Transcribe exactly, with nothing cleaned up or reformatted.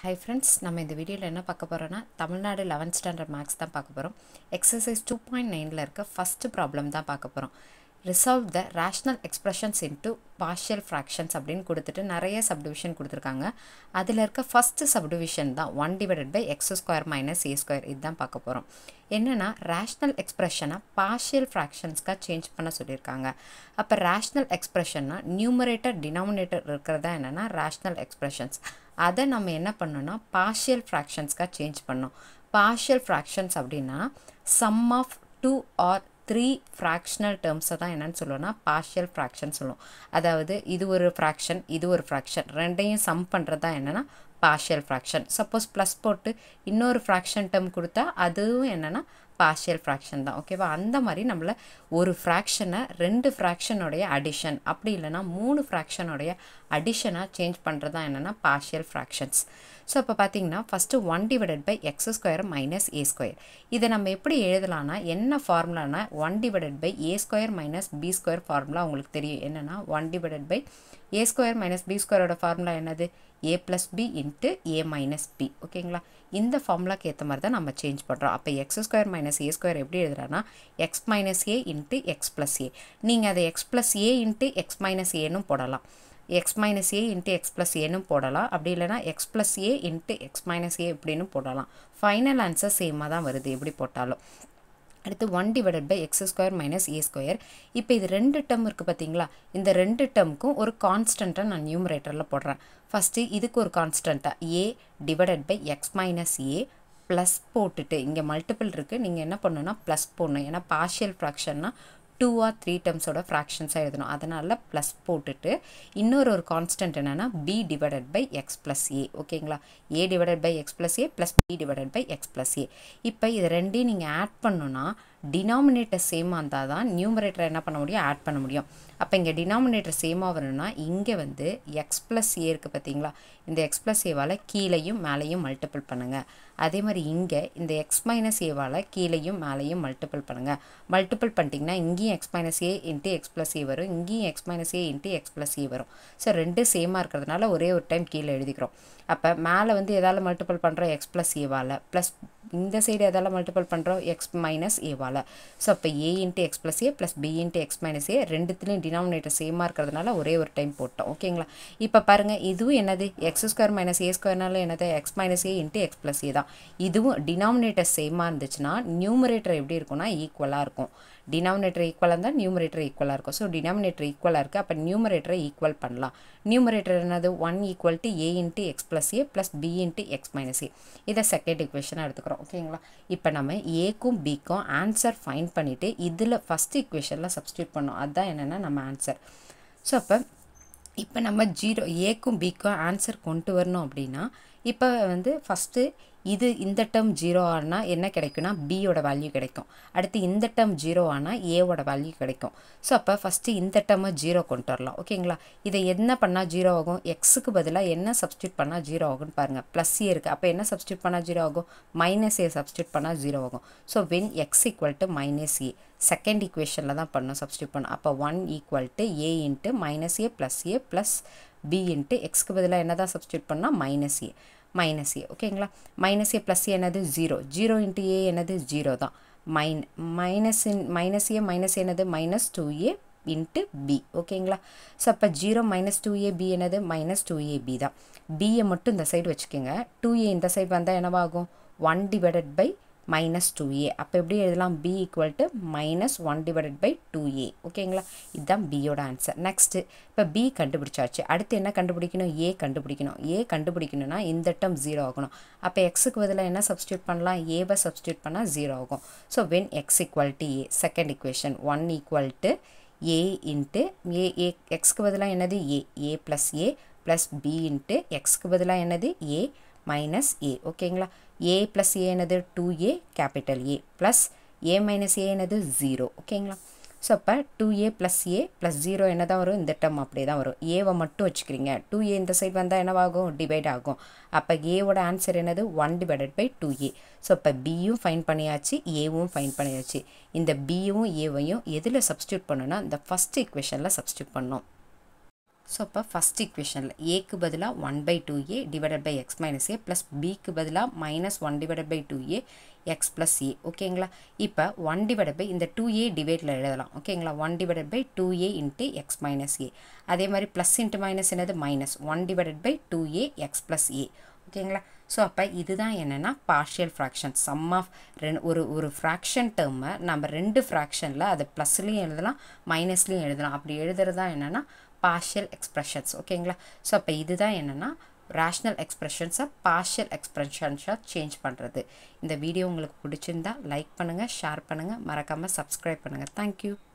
Hi friends, நம்ம இந்த வீடியோல என்ன பார்க்க போறோம்னா தமிழ்நாடு eleventh standard maths தான் பார்க்க போறோம். Exercise two point nine ல இருக்க first problem தான் பார்க்க போறோம். Resolve the rational expressions into partial fractions அப்படினு கொடுத்துட்டு நிறைய subdivision கொடுத்திருக்காங்க. அதில இருக்க first subdivision தான் one divided by x square minus a square இதுதான் பார்க்க போறோம். என்னன்னா rational expression partial fractions கா change பண்ண சொல்லிருக்காங்க. அப்ப rational expression numerator denominator இருக்குறதா என்னன்னா rational expressions. அதை நம்ம என்ன பண்ணோம்னா partial fractions கா change பண்ணோம். partial fractions அப்படினா sum of two or three fractional terms தான் என்னன்னு சொல்லுவோம்னா partial fraction சொல்லுவோம். அதாவது இது ஒரு fraction இது ஒரு fraction ரெண்டையும் sum பண்றதா என்னன்னா partial fraction. suppose plus போட்டு இன்னொரு fraction term கொடுத்தா அதுவும் என்னன்னா partial fraction தான். ஓகேவா? அந்த மாதிரி நம்மள ஒரு fraction ரெண்டு fraction உடைய addition அப்படி இல்லனா மூணு fraction உடைய addition change பண்றதா என்னன்னா partial fractions. சோ அப்ப பாத்தீங்கன்னா first one divided by x square minus a square. இத நம்ம எப்படி எழுதலாம்னா என்ன ஃபார்முலானா one divided by a square minus b square formula உங்களுக்கு தெரியும். என்னன்னா one divided by a square minus b square ஓட ஃபார்முலா என்னது? a plus b into a minus b. ஓகேங்களா? இந்த ஃபார்முலாக்கு ஏத்த மாதிரி தான் நம்ம சேஞ்ச் பண்றோம். அப்ப x square minus a square எப்படி எழுதுறானா x minus a into x plus a. நீங்க அதை x plus a into x minus a னும் போடலாம். x minus a into x plus a னும் போடலாம். அப்படி இல்லனா x plus a into x minus a இப்படினும் போடலாம். ஃபைனல் ஆன்சர் சேமா தான் வருது எப்படி போட்டாலும். அடுத்து one divided by x square minus a square. இப்போ இது ரெண்டு டேர்ம் இருக்கு பாத்தீங்களா? இந்த ரெண்டு டேர்ம்க்கும் ஒரு கான்ஸ்டன்ட்டை நான் நியூமரேட்டர்ல போடுறேன். ஃபர்ஸ்ட் இதுக்கு ஒரு கான்ஸ்டன்ட்டா a divided by x minus a plus போட்டுட்டு இங்க மல்டிபிள் இருக்கு. நீங்க என்ன பண்ணனும்னா plus போடணும். ஏனா partial fractionனா two or three terms ஓட fractions எழுதணும். அதனால plus போட்டுட்டு இன்னொரு ஒரு கான்ஸ்டன்ட் என்னன்னா b divided by x plus a. ஓகேங்களா? a divided by x plus a plus b divided by x plus a. இப்போ இது ரெண்டையும் நீங்க ஆட் பண்ணனும்னா டினாமினேட்டர் சேமா இருந்தா தான் நியூமரேட்டர் என்ன பண்ண முடியும் ஆட் பண்ண முடியும். அப்ப இங்க டினாமினேட்டர் சேமா வரணும்னா இங்க வந்து x plus a இருக்கு பாத்தீங்களா? இந்த x plus a வால கீழேயும் மேலேயும் மல்டிபிள் பண்ணுங்க. அதே மாதிரி இங்க இந்த x minus a வால கீழேயும் மேலேயும் மல்டிபிள் பண்ணுங்க. மல்டிபிள் பண்ணிட்டீங்கன்னா இங்கேயும் x minus a into x plus a வரும். இங்கேயும் x minus a into x plus a வரும். சோ ரெண்டு சேமா இருக்கிறதுனால ஒரே ஒரு டைம் கீழ எழுதிக்கிறோம். அப்ப மேல வந்து எதால மல்டிபிள் பண்றோம் x plus a வால பிளஸ் இந்த சைடு எதால மல்டிபிள் பண்றோம் x minus a வால. சோ அப்ப a into x plus a plus b into x minus a ரெண்டுத்துலயும் டினாமினேட்டர் சேமா இருக்கிறதுனால ஒரே ஒரு டைம் போட்டோம். ஓகேங்களா? இப்ப பாருங்க இதுவும் என்னது x square minus a squareனால என்னது x minus a into x plus a தான். இதுவும் டினாமினேட்டர் சேமா இருந்துச்சுனா நியூமரேட்டர் எப்படி இருக்கும்னா ஈக்குவலா இருக்கும். டினாமினேட்டர் ஈக்குவலா இருந்தா நியூமரேட்டர் ஈக்குவலா இருக்கும். சோ டினாமினேட்டர் ஈக்குவலா இருக்கு. அப்ப நியூமரேட்டரை ஈக்குவல் பண்ணலாம். நியூமரேட்டர் என்னது one equal to a into x plus a plus b into x minus a. இத செகண்ட் ஈக்குவேஷனா எடுத்துக்கிறோம். ஓகேங்களா? இப்போ நம்ம a க்கும் b க்கும் ஆன்சர் ஃபைண்ட் பண்ணிட்டு இதுல ஃபர்ஸ்ட் ஈக்குவேஷன்ல சப்ஸ்டிட்யூட் பண்ணோம். அதான் என்னன்னா நம்ம ஆன்சர். சோ அப்ப இப்போ நம்ம zero a க்கும் b க்கும் ஆன்சர் கொண்டு வரணும் அப்படினா இப்போ வந்து ஃபர்ஸ்ட் இது இந்த டேர்ம் zero ஆனா என்ன கிடைக்கும்னா b ஓட வேல்யூ கிடைக்கும். அடுத்து இந்த டேர்ம் zero ஆனா a ஓட வேல்யூ கிடைக்கும். சோ அப்ப ஃபர்ஸ்ட் இந்த டேர்மை zero கொண்டு வரலாம். ஓகேங்களா? இதை என்ன பண்ணா zero ஆகும்? x க்கு பதிலா என்ன சப்ஸ்டிட்யூட் பண்ணா zero ஆகும்னு பாருங்க. plus a இருக்கு. அப்ப என்ன சப்ஸ்டிட்யூட் பண்ணா zero ஆகும்? minus a சப்ஸ்டிட்யூட் பண்ணா zero ஆகும். So when x equal to minus a செகண்ட் ஈக்குவேஷன்ல தான் பண்ணனும் சப்ஸ்டிட்யூட் பண்ணனும். அப்ப one equal to a into minus a plus a plus b into x க்கு பதிலா என்னதான் சப்ஸ்டிட்யூட் பண்ணா minus a minus a. ஓகேங்களா? minus a plus a என்னது zero. zero into a என்னது zero தான். min minus in minus a minus a என்னது minus two a into b. ஓகேங்களா? சோ அப்ப zero minus two a b என்னது minus two a b தான். b ய மட்டும் இந்த சைடு வெச்சுக்கங்க. two a இந்த சைடு வந்தா என்னவாகும்? one divided by minus two a. அப்ப எப்படி எழுதலாம்? b equal to minus one divided by two a. ஓகேங்களா? இதுதான் b யோட ஆன்சர். நெக்ஸ்ட் இப்ப b கண்டுபிடிச்சாச்சு. அடுத்து என்ன கண்டுபிடிக்கணும்? a கண்டுபிடிக்கணும். a கண்டுபிடிக்கணும்னா இந்த டேர்ம் zero ஆகணும். அப்ப x க்கு பதிலா என்ன சப்ஸ்டிட்யூட் பண்ணலாம்? a வை சப்ஸ்டிட்யூட் பண்ணா zero ஆகும். So when x equal to a செகண்ட் equation one equal to a into a, a x க்கு பதிலா என்னது a a plus a plus b into x க்கு பதிலா என்னது a minus a. ஓகேங்களா? a plus a என்னது two a capital A plus a minus a என்னது zero. ஓகேங்களா? சோ அப்ப two a plus a plus zero என்னதான் வரும்? இந்த டேர்ம் அப்படியே தான் வரும். a வை மட்டும் வெச்சுக்கிறீங்க. two a இந்த சைடு வந்தா என்னவாகும்? டிவைட் ஆகும். அப்ப a ஓட ஆன்சர் என்னது? one divided by two a. So அப்ப b யும் ஃபைண்ட் பண்ணியாச்சு, a வும் ஃபைண்ட் பண்ணியாச்சு. இந்த b யும் a வையும் எதுல சப்ஸ்டிட்யூட் பண்ணனும்னா இந்த ஃபர்ஸ்ட் ஈக்குவேஷன்ல சப்ஸ்டிட்யூட் பண்ணனும். ஸோ அப்போ ஃபஸ்ட் ஈக்குவேஷனில் ஏக்கு பதிலாக one by two A divided by X minus A plus பிக்கு பதிலாக minus one divided by two A X plus A ஓகேங்களா. இப்போ ஒன் டிவைடட் பை இந்த டூ ஏ டிவைடில் எழுதலாம் ஓகேங்களா. One divided by two A into X minus A. அதே மாதிரி ப்ளஸ் இன்ட்டு மைனஸ் என்னது minus one divided by two A X plus A ஓகேங்களா. ஸோ அப்போ இதுதான் என்னென்னா பார்ஷியல் ஃப்ராக்ஷன். சம் ஆஃப் ரெண்டு ஒரு ஒரு ஃப்ராக்ஷன் டேர்மை நம்ம ரெண்டு ஃப்ராக்ஷனில் அது ப்ளஸ்லேயும் எழுதலாம் மைனஸ்லேயும் எழுதலாம். அப்படி எழுதுறது தான் என்னென்னா partial expressions ஓகேங்களா. ஸோ அப்போ இதுதான் என்னென்னா ரேஷ்னல் எக்ஸ்ப்ரெஷன்ஸை பார்ஷியல் எக்ஸ்ப்ரெஷன்ஸாக சேஞ்ச் பண்ணுறது. இந்த வீடியோ உங்களுக்கு பிடிச்சிருந்தா லைக் பண்ணுங்கள், ஷேர் பண்ணுங்கள், மறக்காமல் சப்ஸ்கிரைப் பண்ணுங்கள். தேங்க்யூ.